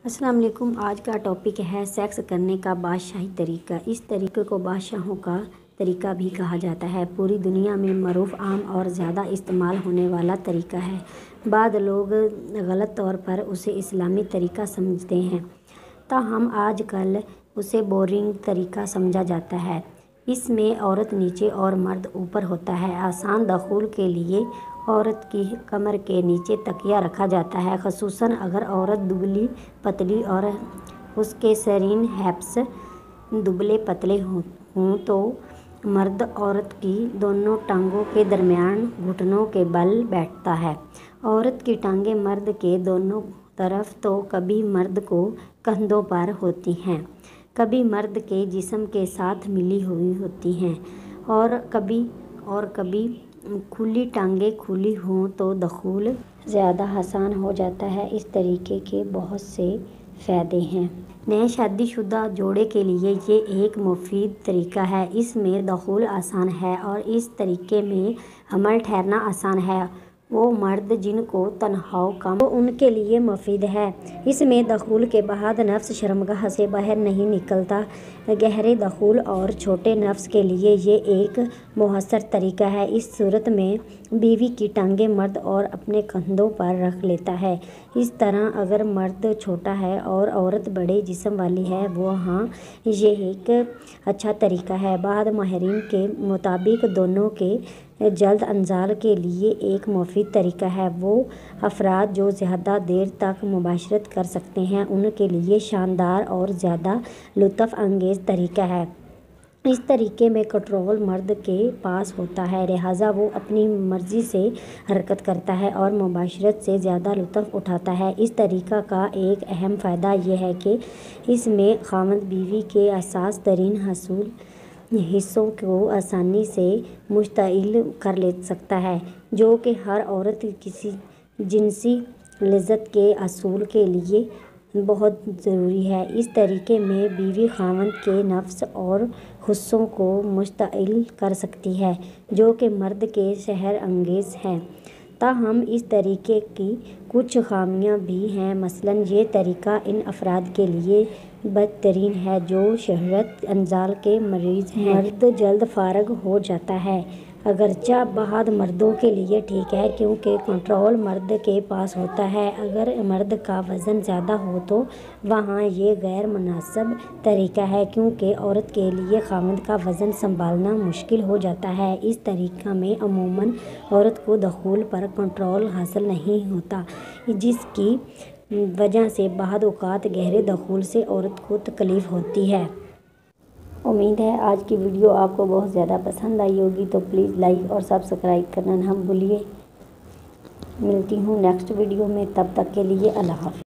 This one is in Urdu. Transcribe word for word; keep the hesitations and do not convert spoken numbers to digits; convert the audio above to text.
السلام علیکم۔ آج کا ٹاپک ہے سیکس کرنے کا بادشاہی طریقہ۔ اس طریقے کو بادشاہوں کا طریقہ بھی کہا جاتا ہے۔ پوری دنیا میں معروف، عام اور زیادہ استعمال ہونے والا طریقہ ہے۔ بعض لوگ غلط طور پر اسے اسلامی طریقہ سمجھتے ہیں، تاہم آج کل اسے بورنگ طریقہ سمجھا جاتا ہے۔ اس میں عورت نیچے اور مرد اوپر ہوتا ہے۔ آسان دخول کے لیے عورت کی کمر کے نیچے تکیہ رکھا جاتا ہے، خصوصاً اگر عورت دبلی پتلی اور اس کے سرین ہپس دبلے پتلے ہوں تو مرد عورت کی دونوں ٹانگوں کے درمیان گھٹنوں کے بل بیٹھتا ہے۔ عورت کی ٹانگیں مرد کے دونوں طرف تو کبھی مرد کو کندھوں پر ہوتی ہیں، کبھی مرد کے جسم کے ساتھ ملی ہوئی ہوتی ہیں اور کبھی اور کبھی کھلی ٹانگیں کھلی ہوں تو دخول زیادہ آسان ہو جاتا ہے۔ اس طریقے کے بہت سے فائدے ہیں۔ نئے شادی شدہ جوڑے کے لیے یہ ایک مفید طریقہ ہے۔ اس میں دخول آسان ہے اور اس طریقے میں حمل ٹھہرنا آسان ہے۔ وہ مرد جن کو تناؤ کم ہو ان کے لیے مفید ہے۔ اس میں دخول کے بعد نفس شرمگاہ سے باہر نہیں نکلتا۔ گہرے دخول اور چھوٹے نفس کے لیے یہ ایک مؤثر طریقہ ہے۔ اس صورت میں بیوی کی ٹانگیں مرد اور اپنے کندھوں پر رکھ لیتا ہے۔ اس طرح اگر مرد چھوٹا ہے اور عورت بڑے جسم والی ہے، وہاں یہ ایک اچھا طریقہ ہے۔ بعض ماہرین کے مطابق دونوں کے جلد انزال کے لیے ایک مفید طریقہ ہے۔ وہ افراد جو زیادہ دیر تک مباشرت کر سکتے ہیں ان کے لیے شاندار اور زیادہ لطف انگیز طریقہ ہے۔ اس طریقے میں کنٹرول مرد کے پاس ہوتا ہے، لہٰذا وہ اپنی مرضی سے حرکت کرتا ہے اور مباشرت سے زیادہ لطف اٹھاتا ہے۔ اس طریقہ کا ایک اہم فائدہ یہ ہے کہ اس میں خاوند بیوی کے حساس ترین حصوں کو آسانی سے مشتعل کر سکتا ہے، جو کہ ہر عورت کی جنسی لذت کے حصول کے لیے بہت ضروری ہے۔ اس طریقے میں بیوی خاوند کے نفس اور حصوں کو مشتعل کر سکتی ہے، جو کہ مرد کے شہر انگیز ہیں۔ تاہم اس طریقے کی کچھ خامیاں بھی ہیں۔ مثلاً یہ طریقہ ان افراد کے لیے بدترین ہے جو شہوت انزال کے مریض ہیں۔ مرد جلد فارغ ہو جاتا ہے، اگرچہ بعض مردوں کے لیے ٹھیک ہے کیونکہ کنٹرول مرد کے پاس ہوتا ہے۔ اگر مرد کا وزن زیادہ ہو تو وہاں یہ غیر مناسب طریقہ ہے کیونکہ عورت کے لیے خاوند کا وزن سنبھالنا مشکل ہو جاتا ہے۔ اس طریقہ میں عموماً عورت کو دخول پر کنٹرول حاصل نہیں ہوتا، جس کی وجہ سے بعض اوقات گہرے دخول سے عورت کو تکلیف ہوتی ہے۔ امید ہے آج کی ویڈیو آپ کو بہت زیادہ پسند آئی ہوگی، تو پلیز لائک اور سبسکرائب کرنا نہ بھولیے۔ ملتی ہوں نیکسٹ ویڈیو میں، تب تک کے لیے اللہ حافظ۔